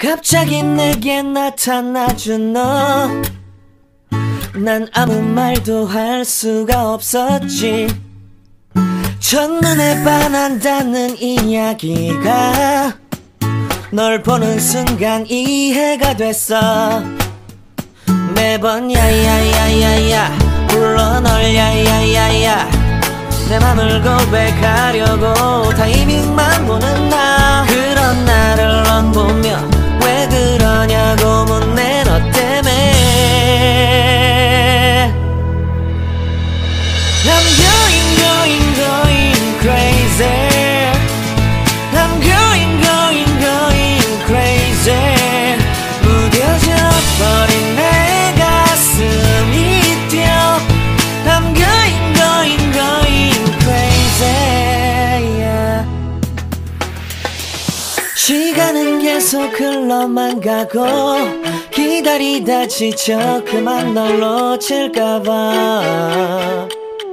갑자기 내게 나타나준 너, 난 아무 말도 할 수가 없었지. 첫눈에 반한다는 이야기가 널 보는 순간 이해가 됐어. 매번 야야야야야 불러 널 야야야야, 내 맘을 고백하려고 타이밍만 보는 나. 그런 나를 넌 보며 왜 그러냐고 묻네. 너 때문에 I'm going crazy. I'm going crazy. 무뎌져 버린 내 가슴이 뛰어. I'm going crazy, yeah. 시간은 계속 흘러만 가고 기다리다 지쳐 그만 널 놓칠까봐.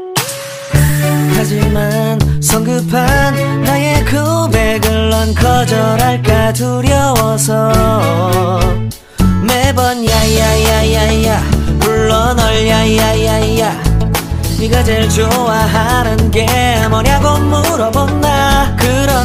하지만 성급한 나의 고백을 넌 거절할까 두려워서 매번 야야야야야 불러 널 야야야야. 네가 제일 좋아하는 게 뭐냐고 물어본 나. 그런